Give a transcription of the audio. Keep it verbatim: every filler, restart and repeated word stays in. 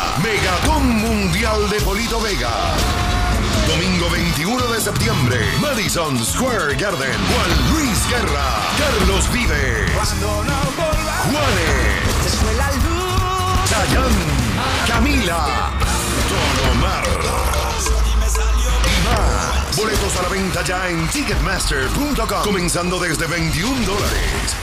Megaton Mundial de Polito Vega. Domingo veintiuno de septiembre, Madison Square Garden. Juan Luis Guerra, Carlos Vives, Juanes, Chayanne, Camila, Don Omar y más. Boletos a la venta ya en Ticketmaster punto com, comenzando desde veintiún dólares.